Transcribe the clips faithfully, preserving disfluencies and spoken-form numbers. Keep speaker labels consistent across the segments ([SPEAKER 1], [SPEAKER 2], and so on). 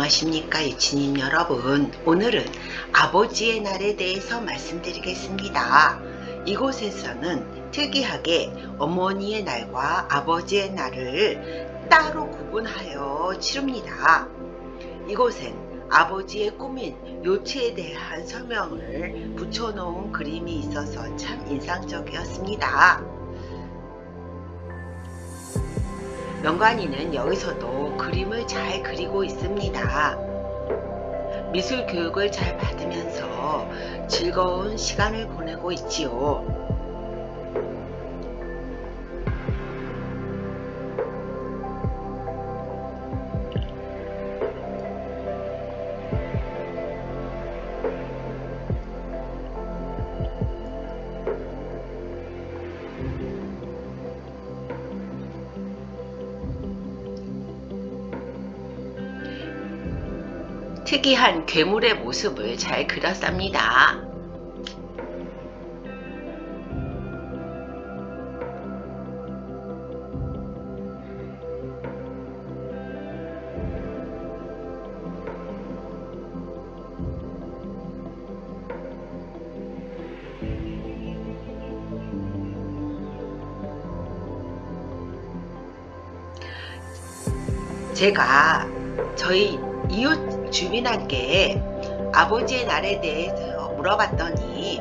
[SPEAKER 1] 안녕하십니까 유치님 여러분. 오늘은 아버지의 날에 대해서 말씀드리겠습니다. 이곳에서는 특이하게 어머니의 날과 아버지의 날을 따로 구분하여 치릅니다. 이곳엔 아버지의 꾸민 요트에 대한 설명을 붙여놓은 그림이 있어서 참 인상적이었습니다. 명관이는 여기서도 그림을 잘 그리고 있습니다. 미술 교육을 잘 받으면서 즐거운 시간을 보내고 있지요. 특이한 괴물의 모습을 잘 그렸습니다. 제가 저희 이웃 주민한테 아버지의 날에 대해서 물어봤더니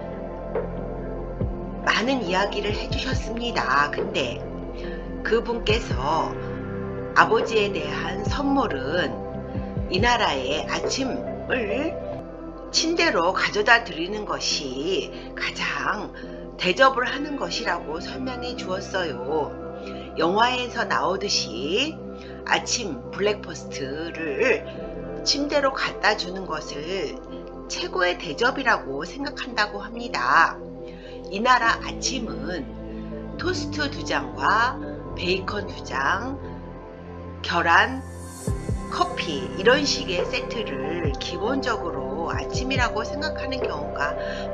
[SPEAKER 1] 많은 이야기를 해주셨습니다. 근데 그분께서 아버지에 대한 선물은 이 나라에 아침을 침대로 가져다 드리는 것이 가장 대접을 하는 것이라고 설명해 주었어요. 영화에서 나오듯이 아침 블랙퍼스트를 침대로 갖다 주는 것을 최고의 대접이라고 생각한다고 합니다. 이 나라 아침은 토스트 두 장과 베이컨 두 장, 계란, 커피 이런 식의 세트를 기본적으로 아침이라고 생각하는 경우가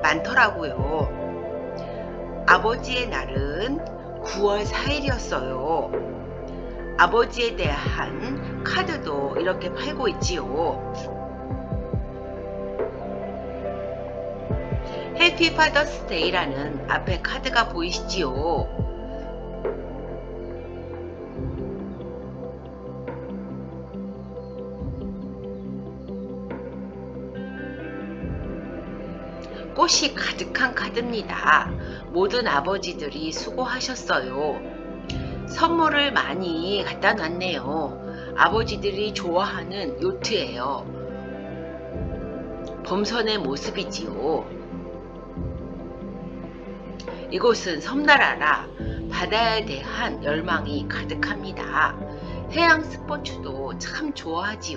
[SPEAKER 1] 많더라고요. 아버지의 날은 구월 사일이었어요. 아버지에 대한 카드도 이렇게 팔고 있지요. 해피 파더스 데이라는 앞에 카드가 보이시지요. 꽃이 가득한 카드입니다. 모든 아버지들이 수고하셨어요. 선물을 많이 갖다 놨네요. 아버지들이 좋아하는 요트예요. 범선의 모습이지요. 이곳은 섬나라라 바다에 대한 열망이 가득합니다. 해양 스포츠도 참 좋아하지요.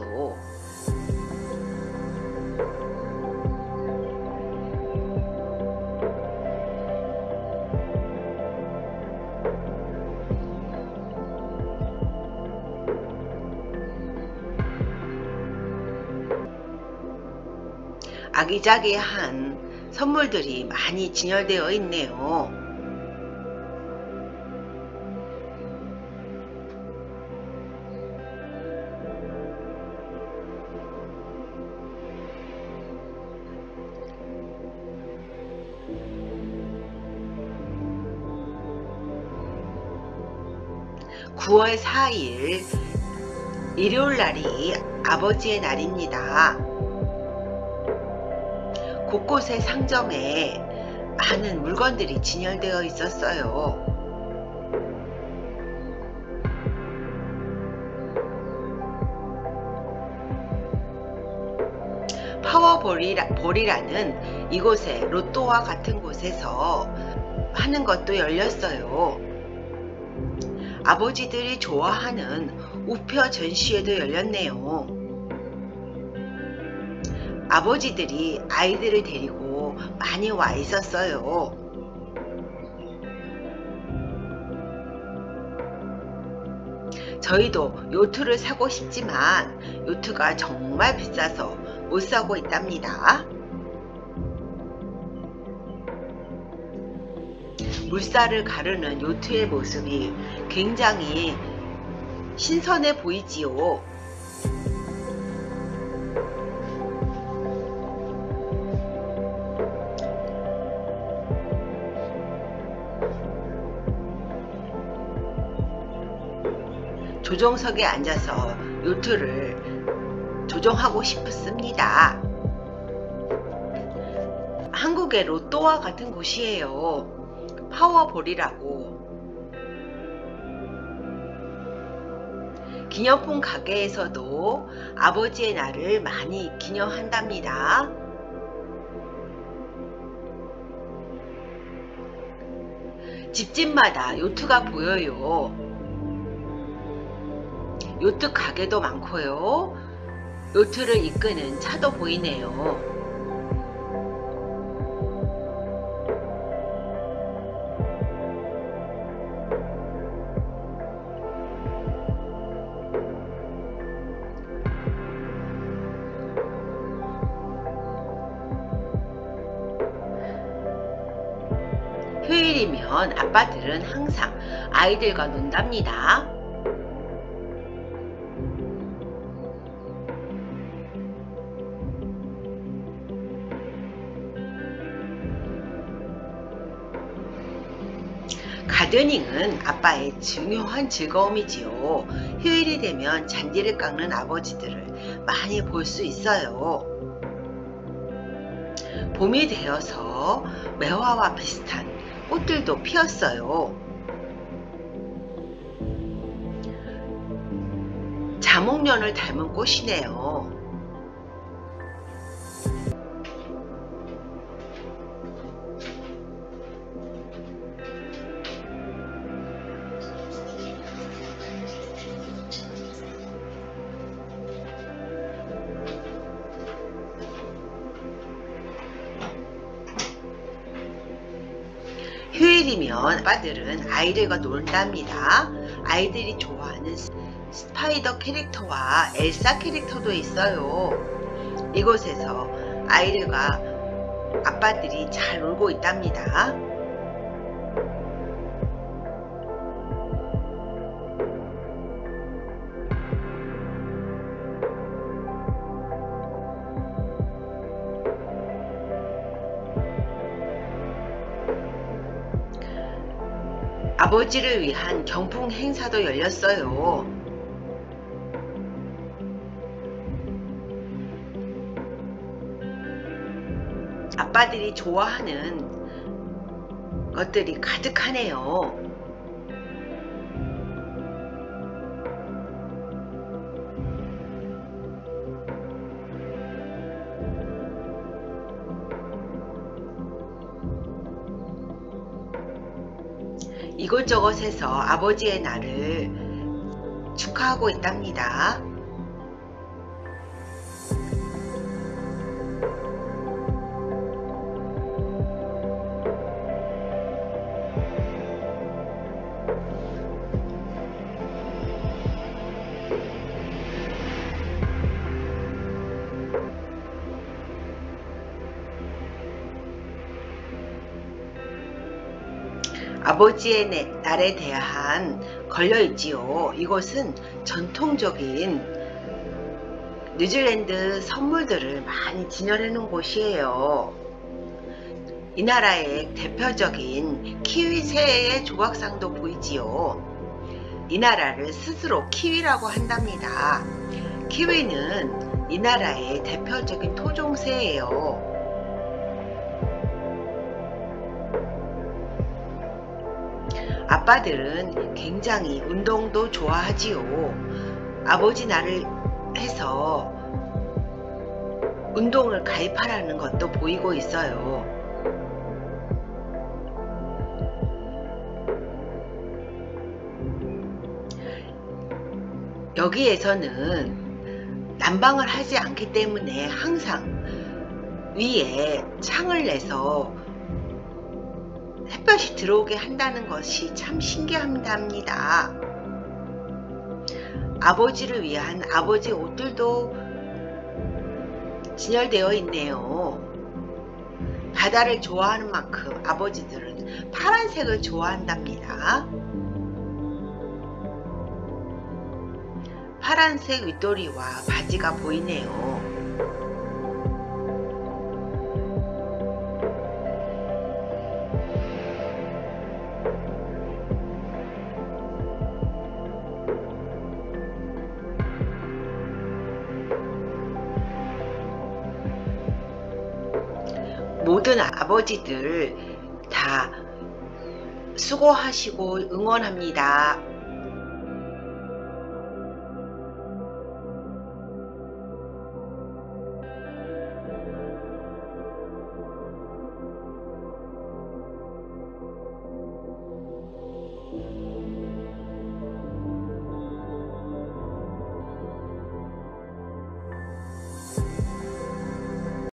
[SPEAKER 1] 아기자기한 선물들이 많이 진열되어 있네요. 구월 사일 일요일날이 아버지의 날입니다. 곳곳의 상점에 많은 물건들이 진열되어 있었어요. 파워볼이라는 이곳에 로또와 같은 곳에서 하는 것도 열렸어요. 아버지들이 좋아하는 우표 전시회도 열렸네요. 아버지들이 아이들을 데리고 많이 와 있었어요. 저희도 요트를 사고 싶지만 요트가 정말 비싸서 못 사고 있답니다. 물살을 가르는 요트의 모습이 굉장히 신선해 보이지요. 조종석에 앉아서 요트를 조종하고 싶습니다. 한국의 로또와 같은 곳이에요. 파워볼이라고. 기념품 가게에서도 아버지의 날을 많이 기념한답니다. 집집마다 요트가 보여요. 요트 가게도 많고요. 요트를 이끄는 차도 보이네요. 휴일이면 아빠들은 항상 아이들과 논답니다. 가드닝은 아빠의 중요한 즐거움이지요. 휴일이 되면 잔디를 깎는 아버지들을 많이 볼 수 있어요. 봄이 되어서 매화와 비슷한 꽃들도 피었어요. 자목련을 닮은 꽃이네요. 휴일이면 아빠들은 아이들과 논답니다. 아이들이 좋아하는 스파이더 캐릭터와 엘사 캐릭터도 있어요. 이곳에서 아이들과 아빠들이 잘 놀고 있답니다. 아버지를 위한 경품 행사도 열렸어요. 아빠들이 좋아하는 것들이 가득하네요. 이곳저곳에서 아버지의 날을 축하하고 있답니다. 아버지의 날에 대한 걸려있지요. 이곳은 전통적인 뉴질랜드 선물들을 많이 진열해 놓은 곳이에요. 이 나라의 대표적인 키위 새의 조각상도 보이지요. 이 나라를 스스로 키위라고 한답니다. 키위는 이 나라의 대표적인 토종새예요. 아빠들은 굉장히 운동도 좋아하지요. 아버지 날을 해서 운동을 가입하라는 것도 보이고 있어요. 여기에서는 난방을 하지 않기 때문에 항상 위에 창을 내서 햇볕이 들어오게 한다는 것이 참 신기합니다. 아버지를 위한 아버지 옷들도 진열되어 있네요. 바다를 좋아하는 만큼 아버지들은 파란색을 좋아한답니다. 파란색 윗도리와 바지가 보이네요. 모든 아버지들 다 수고하시고 응원합니다.